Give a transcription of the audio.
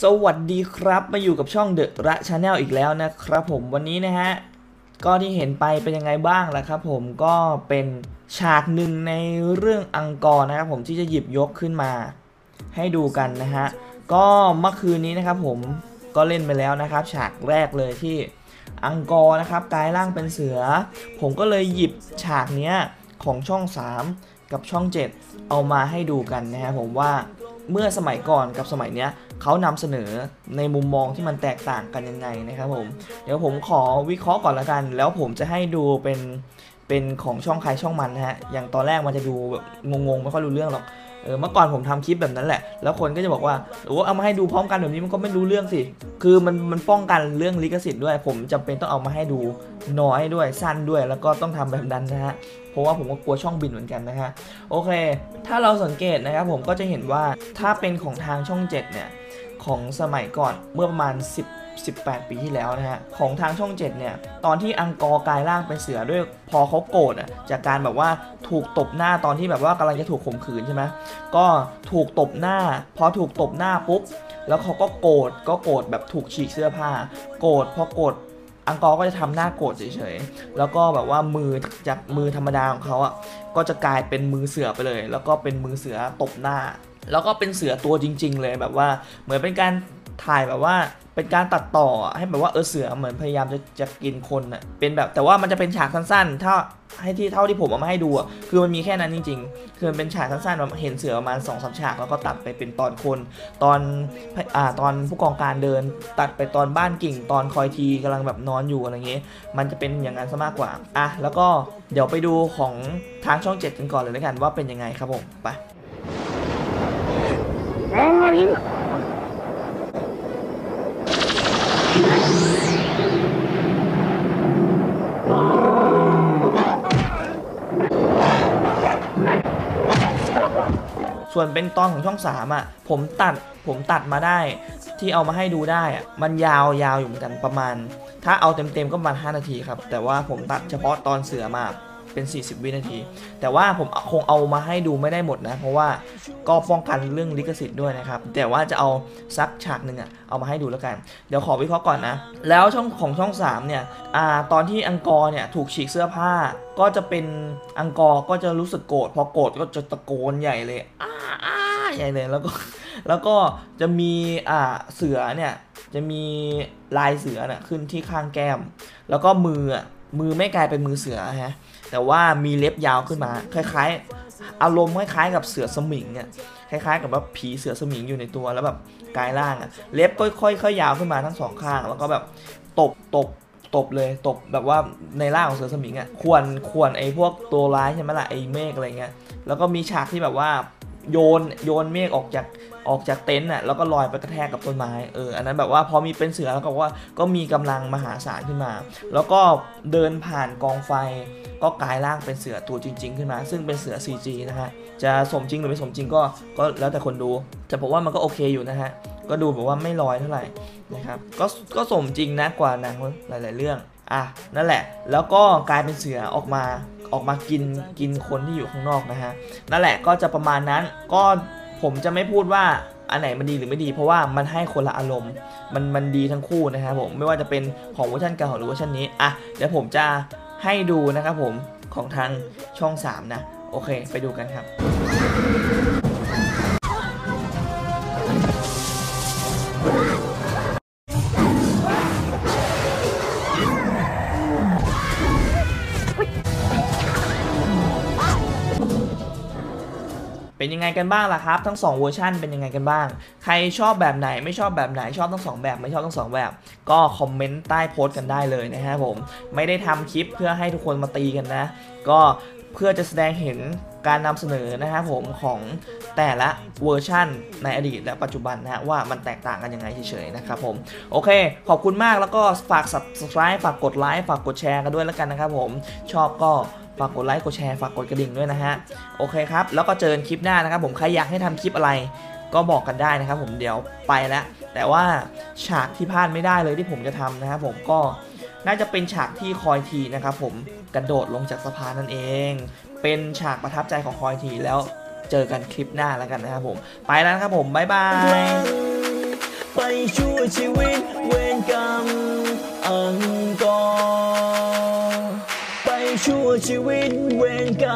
สวัสดีครับมาอยู่กับช่องเดอะระชาแนลอีกแล้วนะครับผมวันนี้นะฮะก็ที่เห็นไปเป็นยังไงบ้างล่ะครับผมก็เป็นฉากหนึ่งในเรื่องอังกอร์นะครับผมที่จะหยิบยกขึ้นมาให้ดูกันนะฮะก็เมื่อคืนนี้นะครับผมก็เล่นไปแล้วนะครับฉากแรกเลยที่อังกอร์นะครับกลายร่างเป็นเสือผมก็เลยหยิบฉากเนี้ยของช่อง3กับช่อง7เอามาให้ดูกันนะฮะผมว่าเมื่อสมัยก่อนกับสมัยเนี้ยเขานำเสนอในมุมมองที่มันแตกต่างกันยังไงนะครับผมเดี๋ยวผมขอวิเคราะห์ก่อนละกันแล้วผมจะให้ดูเป็นของช่องใครช่องมันนะฮะอย่างตอนแรกมันจะดูแบบงงๆไม่ค่อยรู้เรื่องหรอกเมื่อก่อนผมทำคลิปแบบนั้นแหละแล้วคนก็จะบอกว่าโอ้เอามาให้ดูพร้อมกันแบบนี้มันก็ไม่รู้เรื่องสิคือมันป้องกันเรื่องลิขสิทธิ์ด้วยผมจำเป็นต้องเอามาให้ดูน้อยด้วยสั้นด้วยแล้วก็ต้องทำแบบนั้นนะฮะเพราะว่าผมก็กลัวช่องบินเหมือนกันนะฮะโอเคถ้าเราสังเกตนะครับผมก็จะเห็นว่าถ้าเป็นของทางช่อง7เนี่ยของสมัยก่อนเมื่อประมาณ18 ปีที่แล้วนะฮะของทางช่อง7เนี่ยตอนที่อังกอร์กลายร่างเป็นเสือด้วยพอเขาโกรธจากการแบบว่าถูกตบหน้าตอนที่แบบว่ากำลังจะถูกข่มขืนใช่ไหมก็ถูกตบหน้าพอถูกตบหน้าปุ๊บแล้วเขาก็โกรธแบบถูกฉีกเสื้อผ้าโกรธพอโกรธอังกอร์ก็จะทำหน้าโกรธเฉยๆแล้วก็แบบว่ามือจากมือธรรมดาของเขาก็จะกลายเป็นมือเสือไปเลยแล้วก็เป็นมือเสือตบหน้าแล้วก็เป็นเสือตัวจริงๆเลยแบบว่าเหมือนเป็นการถ่ายแบบว่าเป็นการตัดต่อให้แบบว่าเสือเหมือนพยายามจะกินคนเป็นแบบแต่ว่ามันจะเป็นฉากสั้นๆถ้าให้เท่าที่ผมเอามาให้ดูคือมันมีแค่นั้นจริงๆคือมันเป็นฉากสั้นๆเห็นเสือประมาณ2-3 ฉากแล้วก็ตัดไปเป็นตอนคนตอนผู้กองการเดินตัดไปตอนบ้านกิ่งตอนคอยทีกำลังแบบนอนอยู่อะไรเงี้ยมันจะเป็นอย่างนั้นซะมากกว่าแล้วก็เดี๋ยวไปดูของทางช่อง7กันก่อนเลยแล้วกันว่าเป็นยังไงครับผมไปส่วนเป็นตอนของช่อง3ผมตัดมาได้ที่เอามาให้ดูได้มันยาวอยู่เหมือนกันประมาณถ้าเอาเต็มก็ประมาณ5 นาทีครับแต่ว่าผมตัดเฉพาะตอนเสือมาเป็น40 วินาทีแต่ว่าผมคงเอามาให้ดูไม่ได้หมดนะเพราะว่าก็ป้องกันเรื่องลิขสิทธิ์ด้วยนะครับแต่ว่าจะเอาสักฉากหนึ่งเอามาให้ดูแล้วกันเดี๋ยวขอวิเคราะห์ก่อนนะแล้วช่อง3เนี่ยตอนที่อังกอร์เนี่ยถูกฉีกเสื้อผ้าก็จะเป็นอังกอร์ก็จะรู้สึกโกรธพอโกรธก็จะตะโกนใหญ่เลยใหญ่เลยแล้วก็จะมีเสือเนี่ยจะมีลายเสือขึ้นที่ข้างแก้มแล้วก็มือไม่กลายเป็นมือเสือฮะแต่ว่ามีเล็บยาวขึ้นมาคล้ายๆอารมณ์คล้ายๆกับเสือสมิงเนี่ยคล้ายๆกับว่าผีเสือสมิงอยู่ในตัวแล้วแบบกลายร่างเล็บก็ค่อยๆยาวขึ้นมาทั้ง2 ข้างแล้วก็แบบตบเลยตบแบบว่าในร่างของเสือสมิงควรไอ้พวกตัวร้ายใช่ไหมล่ะไอ้เมฆอะไรเงี้ยแล้วก็มีฉากที่แบบว่าโยนเมฆออกจากเต็นท์แล้วก็ลอยไปกระแทกกับต้นไม้อันนั้นแบบว่าพอมีเป็นเสือแล้วก็มีกำลังมหาศาลขึ้นมาแล้วก็เดินผ่านกองไฟก็กลายร่างเป็นเสือตัวจริงๆขึ้นมาซึ่งเป็นเสือ CG นะฮะจะสมจริงหรือไม่สมจริงก็แล้วแต่คนดูแต่ผมว่ามันก็โอเคอยู่นะฮะก็ดูแบบว่าไม่ลอยเท่าไหร่นะครับก็สมจริงนะกว่าหนังหลายๆเรื่องนั่นแหละแล้วก็กลายเป็นเสือออกมากินคนที่อยู่ข้างนอกนะฮะนั่นแหละก็จะประมาณนั้นก็ผมจะไม่พูดว่าอันไหนมันดีหรือไม่ดีเพราะว่ามันให้คนละอารมณ์มันดีทั้งคู่นะครับผมไม่ว่าจะเป็นของเวอร์ชันเก่าหรือเวอร์ชันนี้เดี๋ยวผมจะให้ดูนะครับผมของทางช่อง3นะโอเคไปดูกันครับเป็นยังไงกันบ้างล่ะครับทั้ง2เวอร์ชันเป็นยังไงกันบ้างใครชอบแบบไหนไม่ชอบแบบไหนชอบทั้ง2แบบไม่ชอบทั้ง2แบบก็คอมเมนต์ใต้โพสต์กันได้เลยนะฮะผมไม่ได้ทำคลิปเพื่อให้ทุกคนมาตีกันนะก็เพื่อจะแสดงเห็นการนำเสนอนะฮะผมของแต่ละเวอร์ชันในอดีตและปัจจุบันนะว่ามันแตกต่างกันยังไงเฉยๆนะครับผมโอเคขอบคุณมากแล้วก็ฝาก Subscribe ฝากกดไลค์ฝากกดแชร์กันด้วยแล้วกันนะครับผมชอบก็ฝากกดไลค์กดแชร์ฝากกดกระดิ่งด้วยนะฮะโอเคครับแล้วก็เจอกันคลิปหน้านะครับผมใครอยากให้ทำคลิปอะไรก็บอกกันได้นะครับผมเดี๋ยวไปแล้วแต่ว่าฉากที่พลาดไม่ได้เลยที่ผมจะทำนะครับผมก็น่าจะเป็นฉากที่คอยทีนะครับผมกระโดดลงจากสะพานนั่นเองเป็นฉากประทับใจของคอยทีแล้วเจอกันคลิปหน้าแล้วกันนะครับผมไปแล้วนะครับผมบ๊ายบายไปชั่วชีวิตเวรกรรมอังกอร์ไปชั่วชีวิตเวรกร